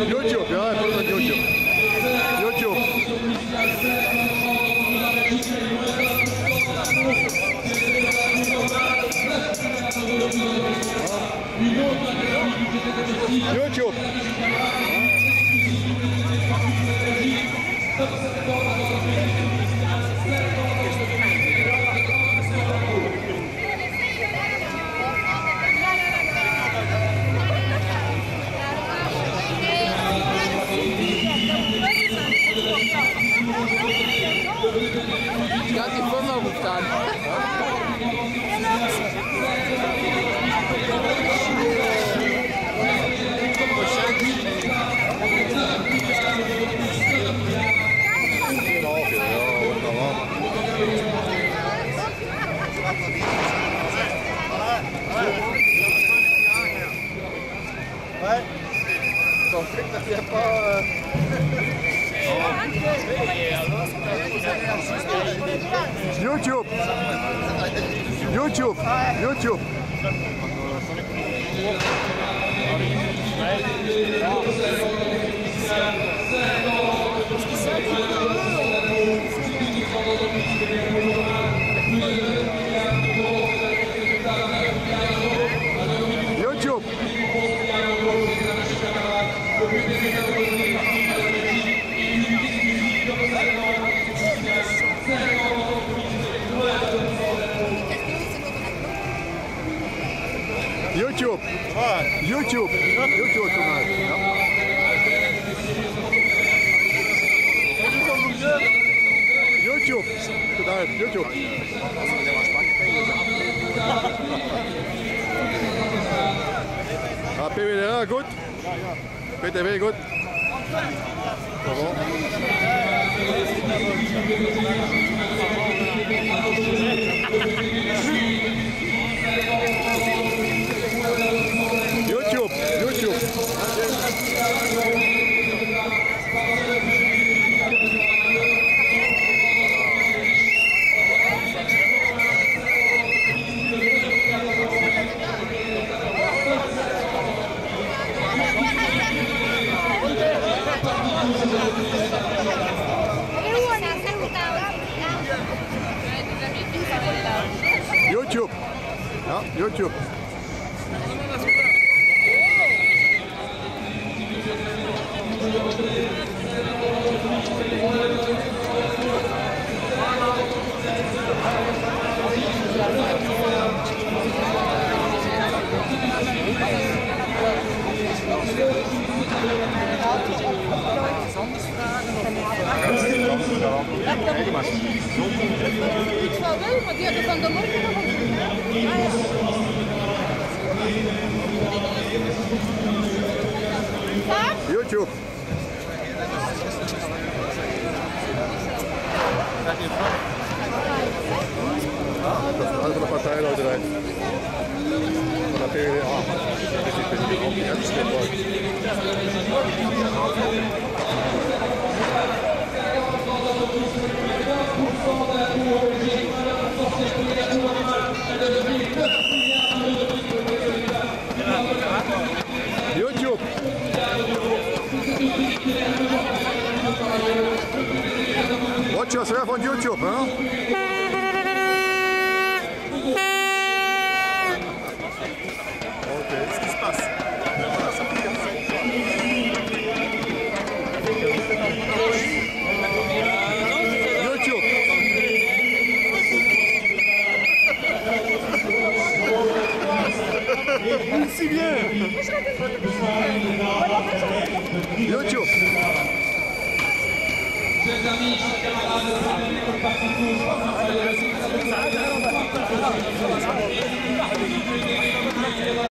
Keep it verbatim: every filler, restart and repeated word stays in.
YouTube, ja, put it on YouTube. YouTube. YouTube. Die ganze Firma ruft an. Ouais. Ton truc ne fait pas... YouTube. YouTube. YouTube. YouTube. YouTube. YouTube. YouTube kanaal. Ja. YouTube. Kanaal. YouTube. Ah, P W D A, goed. B T W, goed. Bravo. YouTube, YouTube. YouTube. Ja, YouTube. Iets wel wel, maar die hadden van de morgen nog een YouTube. Dat is uit de partijloterij. Van de P W D A. Dus ik ben hier ook niet uitgestemd worden. YouTube. Watch yourself on YouTube, huh? Ok, qu'est-ce qui se passe? YouTube. Si bien. YouTube. Chers amis, chers camarades, bienvenue dans le parti court.